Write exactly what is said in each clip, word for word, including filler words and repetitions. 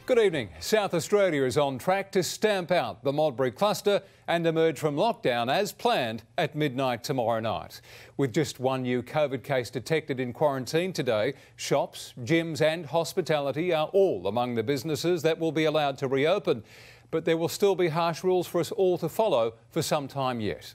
Good evening. South Australia is on track to stamp out the Modbury cluster and emerge from lockdown as planned at midnight tomorrow night. With just one new COVID case detected in quarantine today, shops, gyms and hospitality are all among the businesses that will be allowed to reopen. But there will still be harsh rules for us all to follow for some time yet.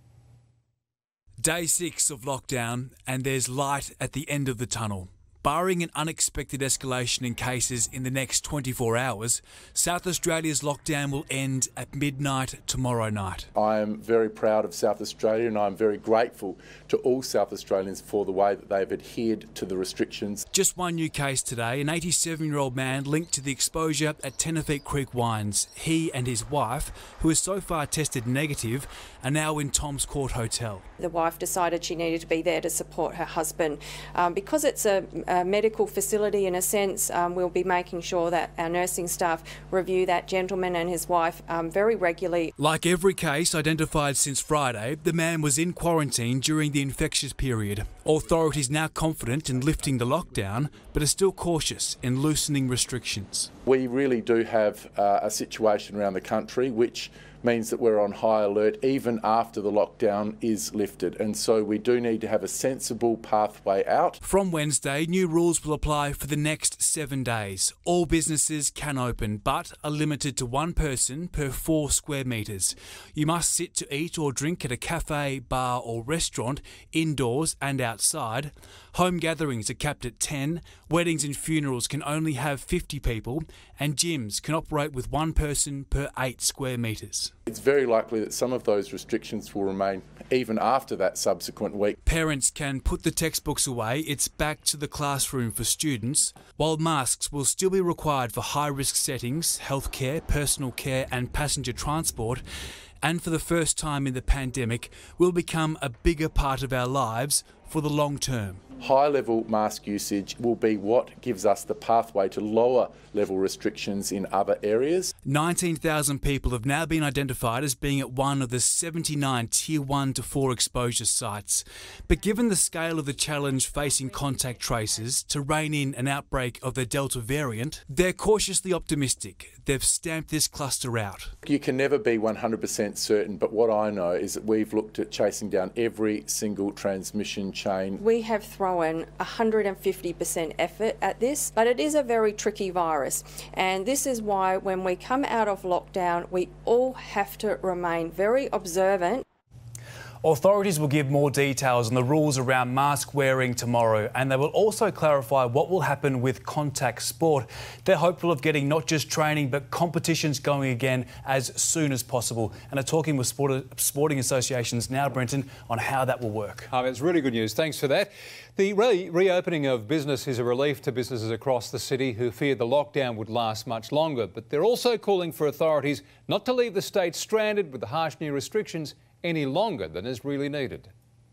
Day six of lockdown, and there's light at the end of the tunnel. Barring an unexpected escalation in cases in the next twenty-four hours, South Australia's lockdown will end at midnight tomorrow night. I am very proud of South Australia and I'm very grateful to all South Australians for the way that they've adhered to the restrictions. Just one new case today, an eighty-seven-year-old man linked to the exposure at Tenerife Creek Wines. He and his wife, who has so far tested negative, are now in Tom's Court Hotel. The wife decided she needed to be there to support her husband. Um, because it's a, a medical facility in a sense, um, we'll be making sure that our nursing staff review that gentleman and his wife um, very regularly. Like every case identified since Friday, the man was in quarantine during the infectious period. Authorities now confident in lifting the lockdown, but are still cautious in loosening restrictions. We really do have uh, a situation around the country which means that we're on high alert even after the lockdown is lifted, and so we do need to have a sensible pathway out. From Wednesday, new rules will apply for the next seven days. All businesses can open, but are limited to one person per four square metres. You must sit to eat or drink at a cafe, bar or restaurant, indoors and outside. Home gatherings are capped at ten, weddings and funerals can only have fifty people, and gyms can operate with one person per eight square metres. It's very likely that some of those restrictions will remain even after that subsequent week. Parents can put the textbooks away. It's back to the classroom for students, while masks will still be required for high-risk settings, healthcare, personal care and passenger transport, and for the first time in the pandemic will become a bigger part of our lives for the long term. High-level mask usage will be what gives us the pathway to lower level restrictions in other areas. nineteen thousand people have now been identified as being at one of the seventy-nine Tier one to four exposure sites. But given the scale of the challenge facing contact tracers to rein in an outbreak of the Delta variant, they're cautiously optimistic. They've stamped this cluster out. You can never be one hundred percent certain, but what I know is that we've looked at chasing down every single transmission chain. We have thrown one hundred fifty percent effort at this, but it is a very tricky virus, and this is why when we come out of lockdown we all have to remain very observant. Authorities will give more details on the rules around mask wearing tomorrow, and they will also clarify what will happen with contact sport. They're hopeful of getting not just training but competitions going again as soon as possible, and are talking with sport, sporting associations now, Brenton, on how that will work. Oh, it's really good news. Thanks for that. The re reopening of business is a relief to businesses across the city who feared the lockdown would last much longer, but they're also calling for authorities not to leave the state stranded with the harsh new restrictions any longer than is really needed.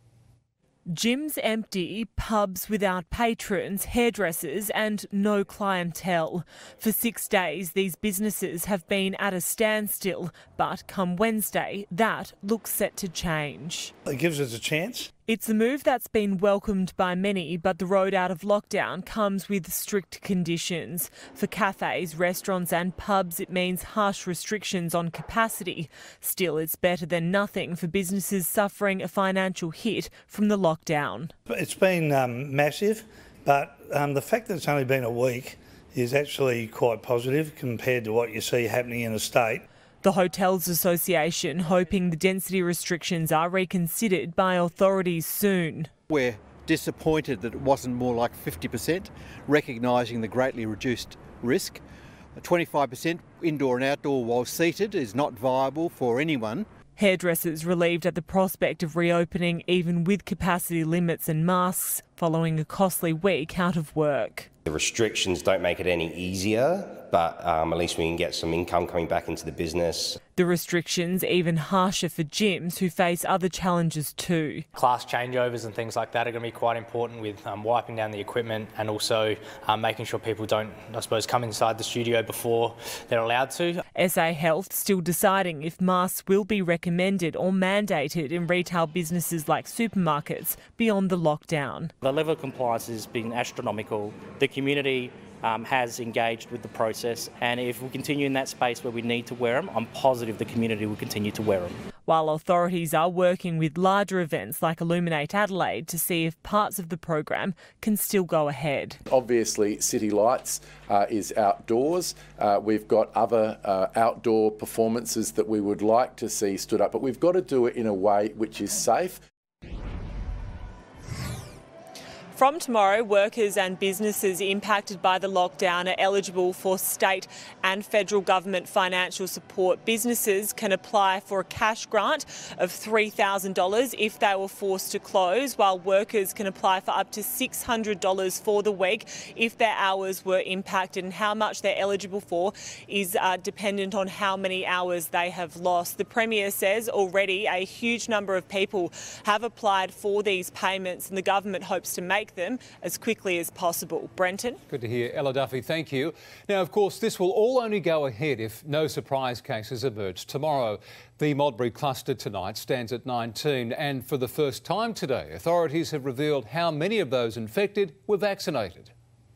Gyms empty, pubs without patrons, hairdressers and no clientele. For six days, these businesses have been at a standstill, but come Wednesday, that looks set to change. It gives us a chance. It's a move that's been welcomed by many, but the road out of lockdown comes with strict conditions. For cafes, restaurants and pubs, it means harsh restrictions on capacity. Still, it's better than nothing for businesses suffering a financial hit from the lockdown. It's been um, massive, but um, the fact that it's only been a week is actually quite positive compared to what you see happening in the state. The Hotels Association hoping the density restrictions are reconsidered by authorities soon. We're disappointed that it wasn't more like fifty percent, recognising the greatly reduced risk. twenty-five percent indoor and outdoor while seated is not viable for anyone. Hairdressers relieved at the prospect of reopening even with capacity limits and masks following a costly week out of work. The restrictions don't make it any easier, but um, at least we can get some income coming back into the business. The restrictions even harsher for gyms who face other challenges too. Class changeovers and things like that are going to be quite important with um, wiping down the equipment and also um, making sure people don't, I suppose, come inside the studio before they're allowed to. S A Health still deciding if masks will be recommended or mandated in retail businesses like supermarkets beyond the lockdown. The level of compliance has been astronomical. The community um, has engaged with the process, and if we continue in that space where we need to wear them, I'm positive the community will continue to wear them. While authorities are working with larger events like Illuminate Adelaide to see if parts of the program can still go ahead. Obviously, City Lights uh, is outdoors. Uh, we've got other uh, outdoor performances that we would like to see stood up, but we've got to do it in a way which is safe. From tomorrow, workers and businesses impacted by the lockdown are eligible for state and federal government financial support. Businesses can apply for a cash grant of three thousand dollars if they were forced to close, while workers can apply for up to six hundred dollars for the week if their hours were impacted. And how much they're eligible for is uh, dependent on how many hours they have lost. The Premier says already a huge number of people have applied for these payments, and the government hopes to make them as quickly as possible. Brenton? Good to hear. Ella Duffy, thank you. Now, of course, this will all only go ahead if no surprise cases emerge tomorrow. The Modbury cluster tonight stands at nineteen, and for the first time today, authorities have revealed how many of those infected were vaccinated.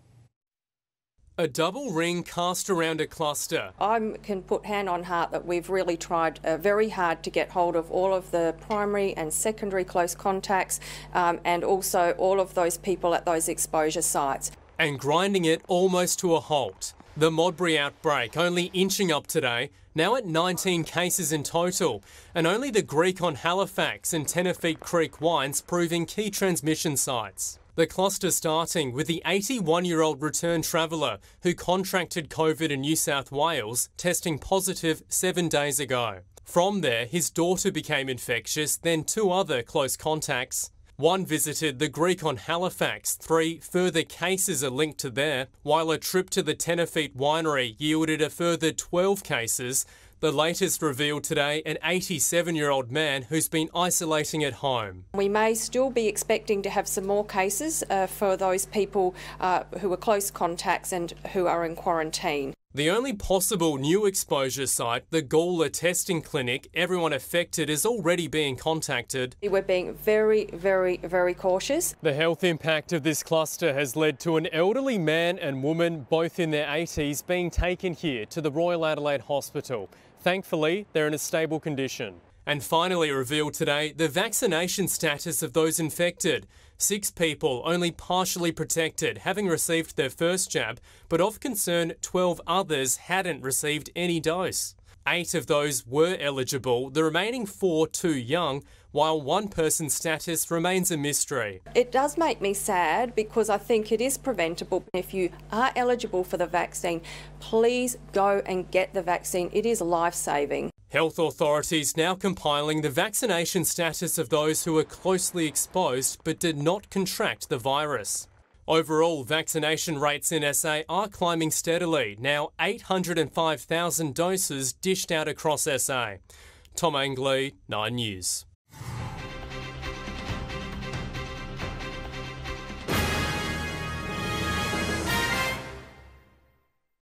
A double ring cast around a cluster. I can put hand on heart that we've really tried uh, very hard to get hold of all of the primary and secondary close contacts um, and also all of those people at those exposure sites. And grinding it almost to a halt. The Modbury outbreak only inching up today, now at nineteen cases in total, and only the Greek on Halifax and Tenerife Creek wines proving key transmission sites. The cluster starting with the eighty-one-year-old return traveller who contracted COVID in New South Wales, testing positive seven days ago. From there, his daughter became infectious, then two other close contacts. One visited the Greek on Halifax. Three further cases are linked to there, while a trip to the Tenerife winery yielded a further twelve cases. The latest revealed today an eighty-seven-year-old man who's been isolating at home. We may still be expecting to have some more cases uh, for those people uh, who are close contacts and who are in quarantine. The only possible new exposure site, the Gawler testing clinic, everyone affected is already being contacted. We're being very, very, very cautious. The health impact of this cluster has led to an elderly man and woman, both in their eighties, being taken here to the Royal Adelaide Hospital. Thankfully, they're in a stable condition. And finally revealed today, the vaccination status of those infected. Six people only partially protected, having received their first jab, but of concern, twelve others hadn't received any dose. Eight of those were eligible, the remaining four too young, while one person's status remains a mystery. It does make me sad because I think it is preventable. If you are eligible for the vaccine, please go and get the vaccine. It is life-saving. Health authorities now compiling the vaccination status of those who were closely exposed but did not contract the virus. Overall, vaccination rates in S A are climbing steadily, now eight hundred five thousand doses dished out across S A. Tom Angley, Nine News.